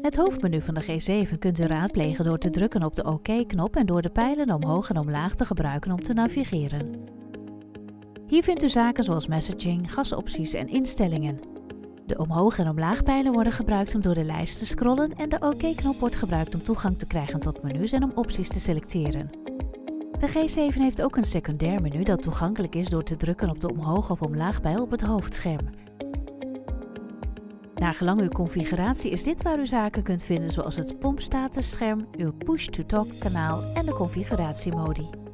Het hoofdmenu van de G7 kunt u raadplegen door te drukken op de OK-knop en door de pijlen omhoog en omlaag te gebruiken om te navigeren. Hier vindt u zaken zoals messaging, gasopties en instellingen. De omhoog- en omlaagpijlen worden gebruikt om door de lijst te scrollen en de OK-knop wordt gebruikt om toegang te krijgen tot menus en om opties te selecteren. De G7 heeft ook een secundair menu dat toegankelijk is door te drukken op de omhoog- of omlaagpijl op het hoofdscherm. Naar gelang uw configuratie is dit waar u zaken kunt vinden zoals het pompstatusscherm, uw push-to-talk kanaal en de configuratiemodi.